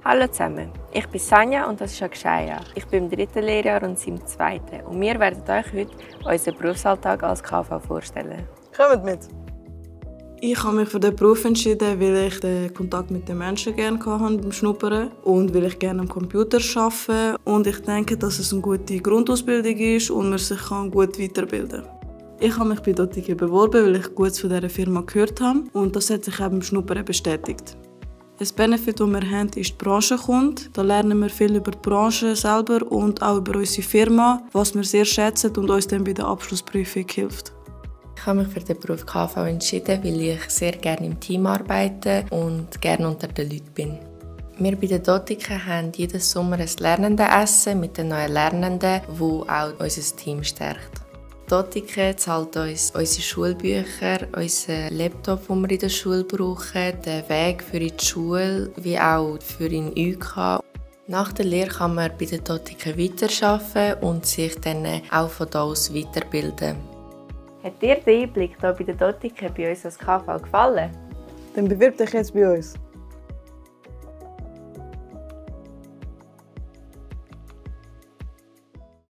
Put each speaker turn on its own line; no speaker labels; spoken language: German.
Hallo zusammen, ich bin Sanja und das ist Akshaya. Ich bin im 3. Lehrjahr und sie im 2. Und wir werden euch heute unseren Berufsalltag als KV vorstellen.
Kommt mit!
Ich habe mich für diesen Beruf entschieden, weil ich den Kontakt mit den Menschen gerne hatte beim Schnuppern und weil ich gerne am Computer arbeite. Und ich denke, dass es eine gute Grundausbildung ist und man sich gut weiterbilden kann. Ich habe mich bei Dotike beworben, weil ich Gutes von dieser Firma gehört habe und das hat sich auch beim Schnuppern bestätigt. Ein Benefit, das wir haben, ist die Branchenkunde. Da lernen wir viel über die Branche selber und auch über unsere Firma, was wir sehr schätzen und uns dann bei der Abschlussprüfung hilft.
Ich habe mich für den Beruf KV entschieden, weil ich sehr gerne im Team arbeite und gerne unter den Leuten bin. Wir bei der Dotike haben jeden Sommer ein Lernendenessen mit den neuen Lernenden, das auch unser Team stärkt. Die Dotike zahlt uns unsere Schulbücher, unseren Laptop, den wir in der Schule brauchen, den Weg für die Schule, wie auch für den UK. Nach der Lehre kann man bei der Dotike weiterarbeiten und sich dann auch von da aus weiterbilden. Hat dir der Einblick hier bei der Dotike bei uns als KV gefallen?
Dann bewirb dich jetzt bei uns.